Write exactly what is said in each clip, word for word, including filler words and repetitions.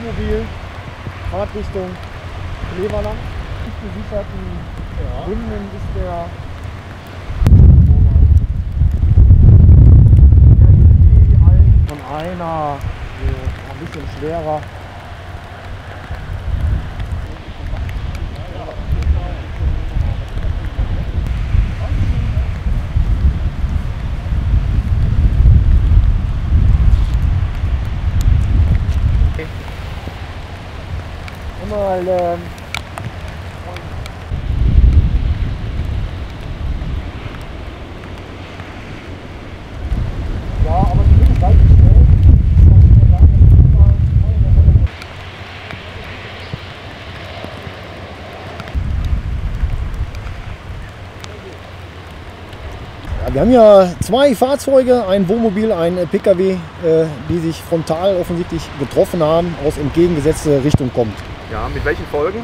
Wohnmobil, Fahrtrichtung Kleverland. Nicht gesicherten ja. Gründen ist der von einer so ein bisschen schwerer. Mal, ähm, ja, aber die sind gleich schnell. Ja, wir haben ja zwei Fahrzeuge, ein Wohnmobil, ein P K W, äh, die sich frontal offensichtlich getroffen haben, aus entgegengesetzter Richtung kommt. Ja, mit welchen Folgen?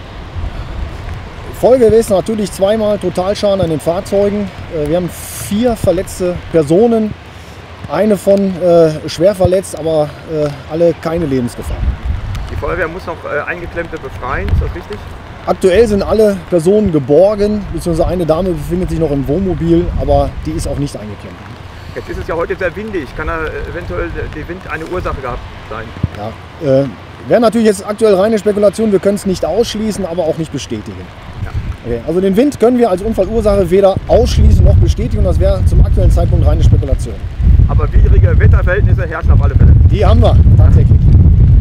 Folge ist natürlich zweimal Totalschaden an den Fahrzeugen. Wir haben vier verletzte Personen, eine von äh, schwer verletzt, aber äh, alle keine Lebensgefahr. Die Feuerwehr muss noch äh, Eingeklemmte befreien, ist das richtig? Aktuell sind alle Personen geborgen, beziehungsweise eine Dame befindet sich noch im Wohnmobil, aber die ist auch nicht eingeklemmt. Jetzt ist es ja heute sehr windig, kann da eventuell der Wind eine Ursache gehabt sein? Ja, äh, wäre natürlich jetzt aktuell reine Spekulation, wir können es nicht ausschließen, aber auch nicht bestätigen. Ja. Okay, also den Wind können wir als Unfallursache weder ausschließen noch bestätigen, das wäre zum aktuellen Zeitpunkt reine Spekulation. Aber widrige Wetterverhältnisse herrschen auf alle Fälle. Die haben wir tatsächlich.